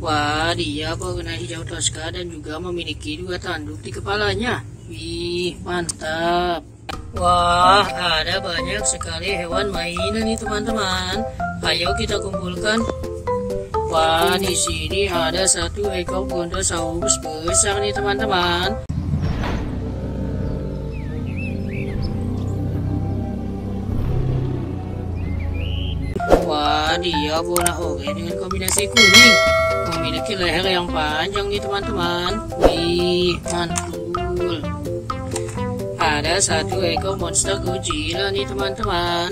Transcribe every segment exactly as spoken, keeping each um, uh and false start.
Wah, dia berwarna hijau toska dan juga memiliki dua tanduk di kepalanya. Wih, mantap. Wah, ada banyak sekali hewan mainan nih teman-teman. Ayo kita kumpulkan. Wah, di sini ada satu ekor Brontosaurus besar nih teman-teman. Wah, dia warna oranye dengan kombinasi kuning. Memiliki leher yang panjang nih teman-teman. Wih, mantul. Ada satu ekor monster Godzilla nih teman-teman.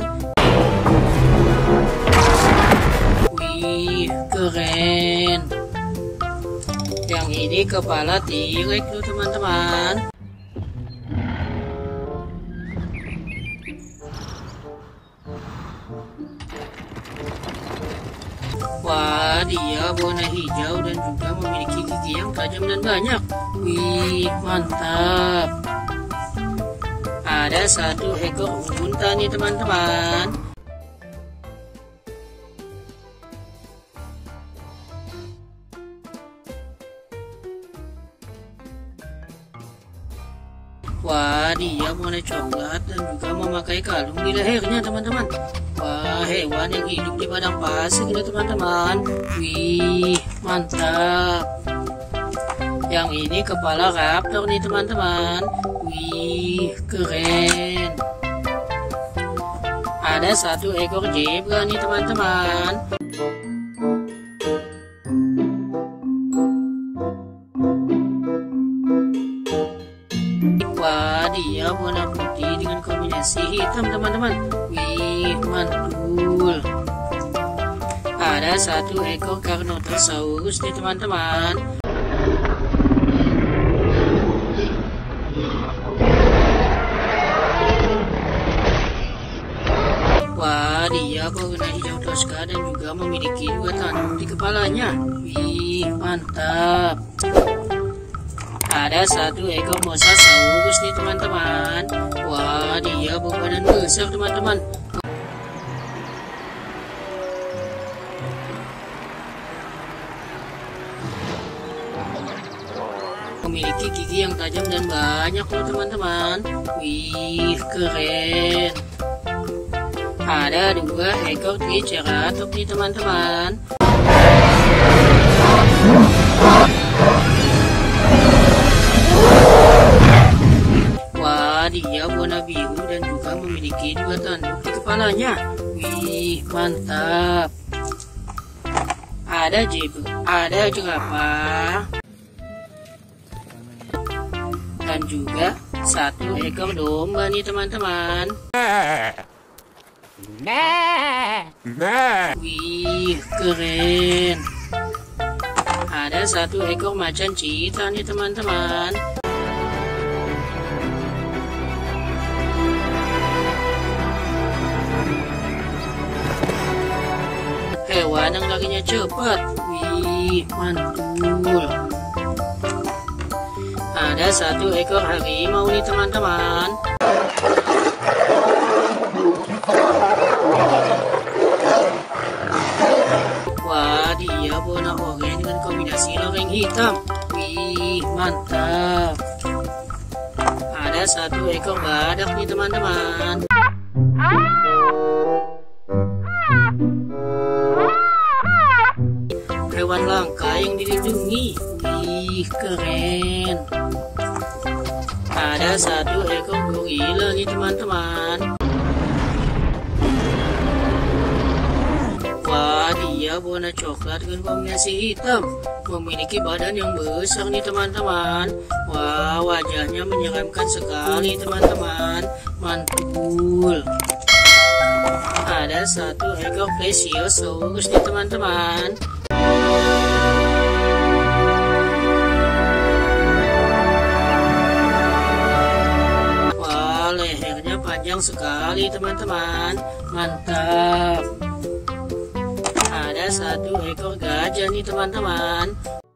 Wih, keren. Yang ini kepala T-Rex tuh teman-teman. Wah, dia warna hijau dan juga memiliki gigi yang tajam dan banyak. Wih, mantap. Ada satu ekor unta nih teman-teman. Wah, dia warna coklat dan juga memakai kalung di lehernya teman-teman. Wah, hewan yang hidup di padang pasir ini teman-teman. Wih, mantap. Yang ini kepala raptor nih teman-teman. Wih, keren. Ada satu ekor zebra nih teman-teman. Wah, dia warna putih dengan kombinasi hitam teman-teman. Wih, mantul. Ada satu ekor Carnotaurus nih teman-teman. Wah, dia berwarna hijau toska dan juga memiliki dua tanduk di kepalanya. Wih, mantap. Ada satu ekor Mosasaurus nih teman-teman. Wah, dia berbadan besar teman-teman. Memiliki gigi yang tajam dan banyak loh teman-teman. Wih, keren. Ada dua ekor Triceratops nih teman-teman. Wah, dia warna biru dan juga memiliki dua tanduk di kepalanya. Wih, mantap. Ada zebra, ada jerapah, dan juga satu ekor domba nih teman-teman. Wih, keren. Ada satu ekor macan cheetah nih teman-teman. Hewan yang larinya cepat. Wih, mantul. Ada satu ekor harimau nih teman-teman. Wah, dia warna oranye dengan kombinasi loreng hitam. Wih, mantap. Ada satu ekor badak nih teman-teman. Hewan langka yang dilindungi. Wih, keren. Ada satu ekor gorila nih teman-teman. Wah, dia warna coklat dengan kombinasi hitam. Memiliki badan yang besar nih teman-teman. Wah, wajahnya menyeramkan sekali teman-teman. Mantul. Ada satu ekor Plesiosaurus nih teman-teman. Wah, lehernya panjang sekali teman-teman. Mantap. Ada satu ekor gajah nih teman-teman.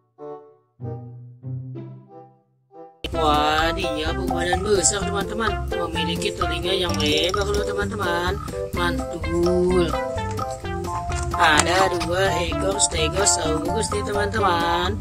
Wah, dia berbadan besar teman-teman. Memiliki telinga yang lebar loh teman-teman. Mantul. Ada dua ekor Stegosaurus nih teman-teman.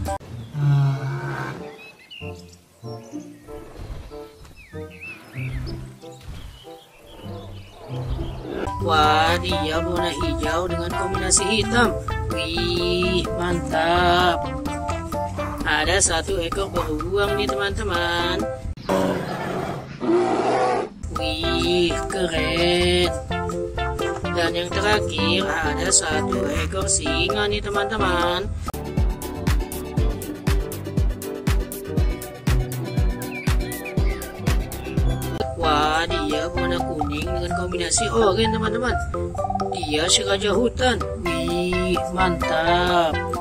Wah, dia warna hijau dengan kombinasi hitam. Wih, mantap. Ada satu ekor beruang nih teman-teman. Wih, keren. Dan yang terakhir ada satu ekor singa nih teman-teman. Wah, dia warna kuning dengan kombinasi oranye teman-teman. Dia si raja hutan. Wih, mantap.